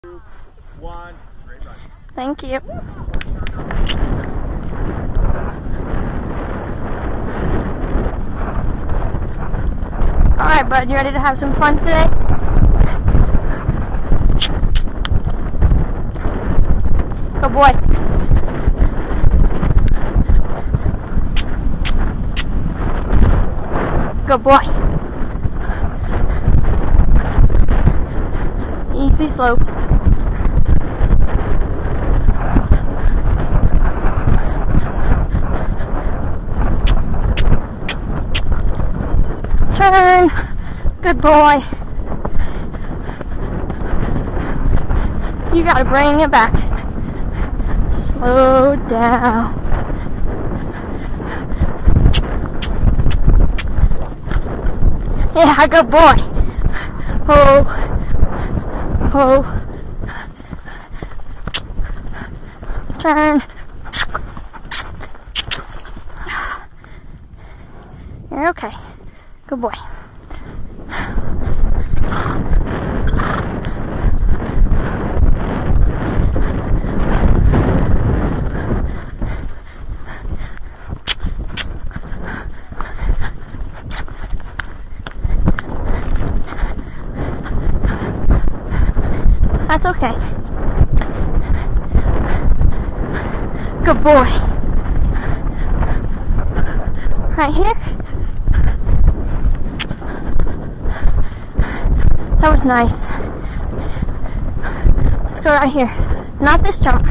2, 1, great run. Thank you. Alright, bud, you ready to have some fun today? Good boy. Good boy. Easy slope. Turn. Good boy. You gotta bring it back. Slow down. Yeah, good boy. Oh. Oh. Turn. You're okay. Good boy. That's okay. Good boy. Right here. That was nice. Let's go right here. Not this jump.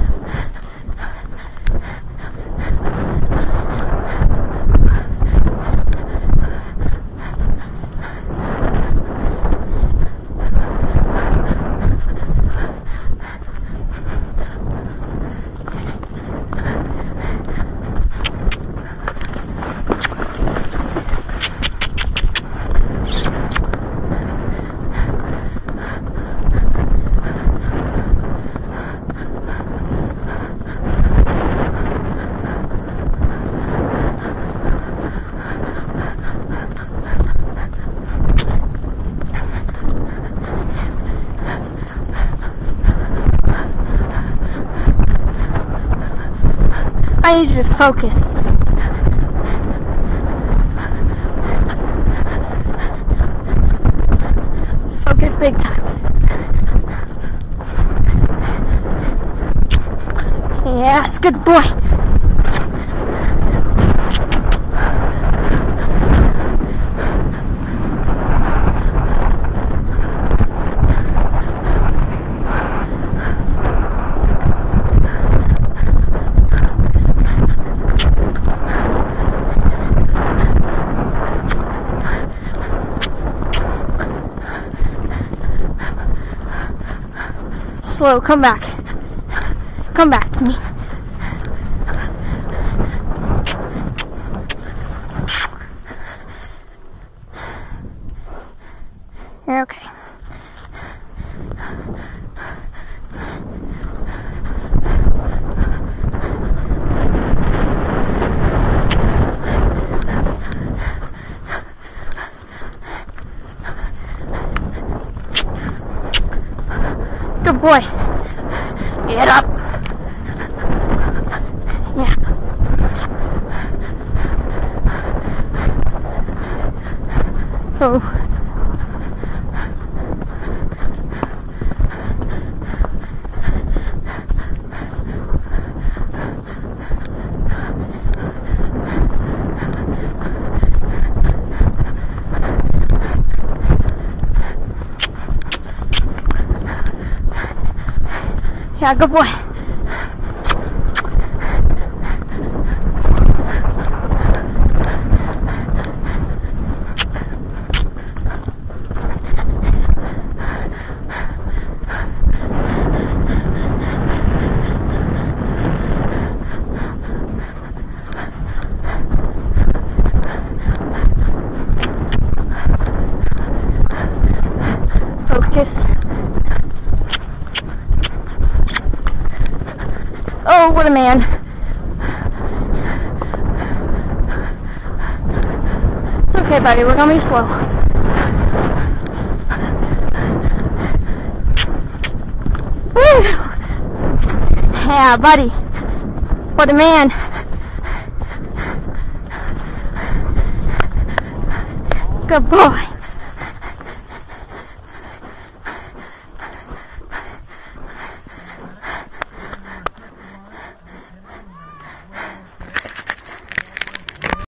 I need you to focus. Focus big time. Yes, good boy. Slow, come back. Come back to me. You're okay. Good boy. Get up. Yeah. Oh. Yeah, good boy. Focus. Oh, what a man. It's okay, buddy. We're gonna be slow. Woo! Yeah, buddy. What a man. Good boy.